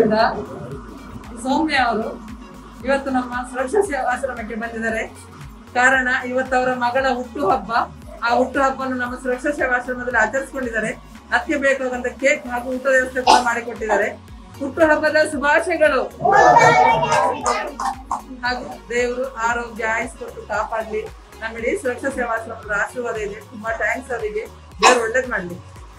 ಸದಸ್ಯರಾದ ಸೌಮ್ಯ ಅವರು ಇವತ್ತು ನಮ್ಮ ಸುರಕ್ಷಾ ಸೇವಾಶ್ರಮಕ್ಕೆ ಬಂದಿದ್ದಾರೆ. ಕಾರಣ ಇವತ್ತು ಅವರ ಮಗಳ ಹುಟ್ಟುಹಬ್ಬ. ಆ ಹುಟ್ಟುಹಬ್ಬವನ್ನು ನಮ್ಮ ಸುರಕ್ಷಾ ಸೇವಾಶ್ರಮದಲ್ಲಿ ಆಚರಿಸಿಕೊಂಡಿದ್ದಾರೆ. ಅದಕ್ಕೆ ಬೇಕಾದಂತ ಕೇಕ್ ಹಾಗೂ ಊಟದ ವ್ಯವಸ್ಥೆ ಕೂಡ ಮಾಡಿಕೊಟ್ಟಿದ್ದಾರೆ. ಹುಟ್ಟುಹಬ್ಬದ ಶುಭಾಶಯಗಳು. ಹಾಗೂ ದೇವರು ಆರೋಗ್ಯ ಆಯುಸ್ ಕೊಟ್ಟು ಕಾಪಾಡ್ಲಿ. ನಮ್ಮ ಇಡೀ ಸುರಕ್ಷಾ ಸೇವಾಶ್ರಮದ ಆಶೀರ್ವಾದ ಇದೆ. ತುಂಬಾ ಥ್ಯಾಂಕ್ಸ್ ಅವರಿಗೆ. ದೇವರು ಒಳ್ಳೇದ್ ಮಾಡ್ಲಿ.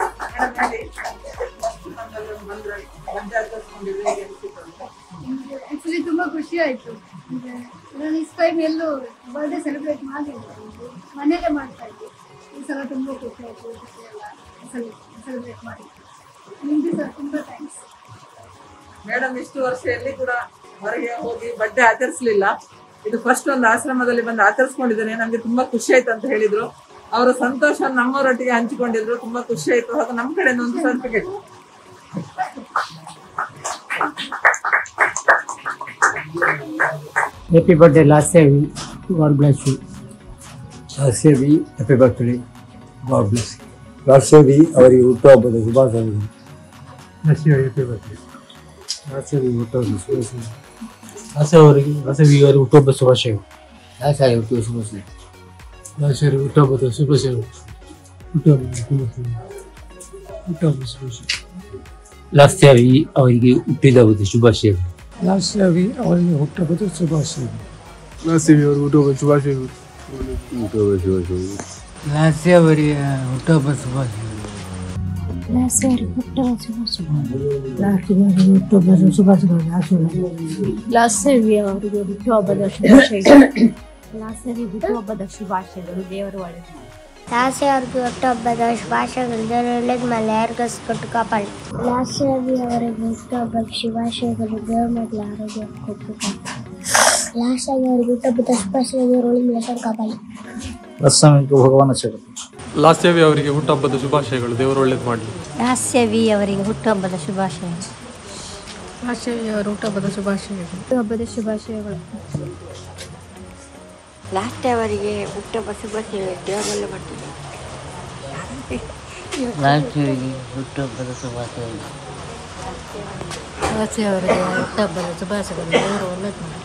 ಆಕ್ಚುಲಿ ತುಂಬಾ ಖುಷಿ ಆಯ್ತು. ನಾನು ಇಸ್ ಟೈಮ್ ಎಲ್ಲೂ ಬರ್ಡೇ ಸೆಲೆಬ್ರೇಟ್ ಮಾಡಿಲ್ಲ, ಮನೇಲೆ ಮಾಡ್ತಾ ಇದ್ದೆ. ಈ ಸಲ ತುಂಬಾ ಖುಷಿ ಆಯ್ತು ಎಲ್ಲ ಸೆಲೆಬ್ರೇಟ್ ಮಾಡಿ. ನಿಮ್ಗೆ ಸರ್ ತುಂಬಾ ಥ್ಯಾಂಕ್ಸ್. ಮೇಡಮ್ ಇಷ್ಟು ವರ್ಷ ಎಲ್ಲಿ ಕೂಡ ಹೊರಗೆ ಹೋಗಿ ಬರ್ಡೇ ಆಚರಿಸಲಿಲ್ಲ. ಇದು ಫಸ್ಟ್ ಒಂದು ಆಶ್ರಮದಲ್ಲಿ ಬಂದು ಆಚರಿಸ್ಕೊಂಡಿದ್ದೇನೆ. ನಮ್ಗೆ ತುಂಬಾ ಖುಷಿ ಆಯ್ತು ಅಂತ ಹೇಳಿದ್ರು. ಅವರ ಸಂತೋಷ ನಮ್ಮವರೊಟ್ಟಿಗೆ ಹಂಚಿಕೊಂಡಿದ್ರು. ತುಂಬಾ ಖುಷಿ ಆಯ್ತು. ಹಾಗೂ ನಮ್ಮ ಕಡೆಯಿಂದ ಒಂದು certificate. Happy birthday, Lasevi. God bless you. Lasevi, happy birthday. God bless you. Lasevi, ಅವರಿಗೆ ಹುಟ್ಟುಹಬ್ಬದ ಶುಭಾಶಯಗಳು. Lasevi, happy birthday. Lasevi, ಹುಟ್ಟುಹಬ್ಬದ ಶುಭಾಶಯಗಳು. Lasevi ಅವರಿಗೆ ಹುಟ್ಟುಹಬ್ಬದ ಶುಭಾಶಯಗಳು. Lasevi, ಹುಟ್ಟುಹಬ್ಬದ ಶುಭಾಶಯಗಳು. Lasevi ಹುಟ್ಟುಹಬ್ಬದ ಶುಭಾಶಯಗಳು. ಹುಟ್ಟುಹಬ್ಬದ ಶುಭಾಶಯಗಳು. Lasevi ಅವರಿಗೆ ಹುಟ್ಟಿದಹಬ್ಬದ ಶುಭಾಶಯಗಳು. Lasevi ಅವರಿಗೆ ಹುಟ್ಟುಹಬ್ಬದ ಶುಭಾಶಯಗಳು. Lasevi ಅವರಿಗೆ ಹುಟ್ಟುಹಬ್ಬದ ಶುಭಾಶಯಗಳು. Lasevi ಅವರಿಗೆ ಹುಟ್ಟುಹಬ್ಬದ ಶುಭಾಶಯಗಳು. Lasevi ಹುಟ್ಟುಹಬ್ಬದ ಶುಭಾಶಯಗಳು. ಲಾಸವಿ ಅವರಿಗೆ ಹುಟ್ಟುಹಬ್ಬದ ಶುಭಾಶಯಗಳು. ಲಾಸವಿ ಹುಟ್ಟುಹಬ್ಬದ ಶುಭಾಶಯಗಳು. ದೇವರು ಒಳ್ಳೆಯದು. ಲಾಸವಿ ಅವರಿಗೆ ಹುಟ್ಟುಹಬ್ಬದ ಶುಭಾಶಯಗಳು. ದೇವರು ಒಳ್ಳೇದು ಮೇಲೆ ಯಾರಿಗೂ ಕೊಟ್ಟು ಕಾಪಾಡಿ. ಲಾಸವಿ ಅವರಿಗೆ ಹುಟ್ಟುಹಬ್ಬದ ಶುಭಾಶಯಗಳು. ದೇವರು ಮೊದಲು ಆರೋಗ್ಯ ಕೊಟ್ಟು ಕಾಪಾಡಿ. ಲಾಸವಿ ಅವರಿಗೆ ಹುಟ್ಟುಹಬ್ಬದ ಶುಭಾಶಯಗಳು. ದೇವರು ಒಳ್ಳೆ ಮೇಲೆ ಕಾಪಾಡಿ. ಭಗವಾನ್ ಶರಣು. ಲಾಸವಿ ಅವರಿಗೆ ಹುಟ್ಟುಹಬ್ಬದ ಶುಭಾಶಯಗಳು. ದೇವರು ಒಳ್ಳೇದು ಮಾಡಲಿ. ಲಾಸವಿ ಅವರಿಗೆ ಹುಟ್ಟುಹಬ್ಬದ ಶುಭಾಶಯಗಳು. ಲಾಸವಿ ಅವರ ಹುಟ್ಟುಹಬ್ಬದ ಶುಭಾಶಯಗಳು. ಹುಟ್ಟುಹಬ್ಬದ ಶುಭಾಶಯಗಳು. ಲಾಸವಿ ಅವರಿಗೆ ಹುಟ್ಟುಹಬ್ಬದ ಶುಭಾಶಯಗಳು. ದೇವರು ಒಳ್ಳೆ ಮಾಡ್ತೀವಿ. ಲಾಸವಿಗೆ ಹುಟ್ಟುಹಬ್ಬದ ಶುಭಾಶಯಗಳು. ಲಾಸವಿ ಅವರಿಗೆ ಹುಟ್ಟುಹಬ್ಬದ ಶುಭಾಶಯಗಳು. ದೇವರು ಒಳ್ಳೇದು ಮಾಡಿ.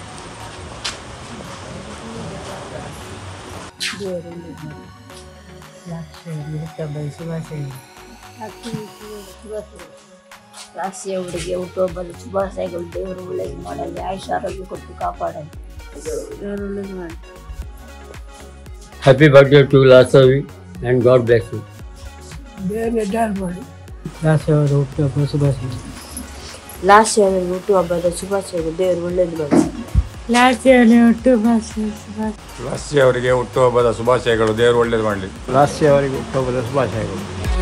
ಲಾಸವಿ ಅವರಿಗೆ ಹುಟ್ಟುಹಬ್ಬದ ಶುಭಾಶಯಗಳು. ದೇವರು ಒಳ್ಳೇದು ಮಾಡಲಿ. ಆಯುಷ್ ಆರೋಗ್ಯ ಕೊಟ್ಟು ಕಾಪಾಡಲಿ. ದೇವರು ಒಳ್ಳೇದು ಮಾಡಿ. Happy birthday to Lasevi and God bless you. Lasevi ಅವರ ಹುಟ್ಟುಹಬ್ಬದ ಶುಭಾಶಯಗಳು. ಲಾಸವಿ ಅವರಿಗೆ ಹುಟ್ಟುಹಬ್ಬದ ಶುಭಾಶಯಗಳು. ದೇವರು ಒಳ್ಳೇದು ಮಾಡಿ. ಲಾಸವಿ ಅವರಿಗೆ ಹುಟ್ಟುಹಬ್ಬದ ಲಾಸವಿ ಅವರಿಗೆ ಹುಟ್ಟುಹಬ್ಬದ ಶುಭಾಶಯಗಳು. ದೇವರು ಒಳ್ಳೇದು ಮಾಡಲಿ. Lasevi ಅವರಿಗೆ ಹುಟ್ಟುಹಬ್ಬದ ಶುಭಾಶಯಗಳು.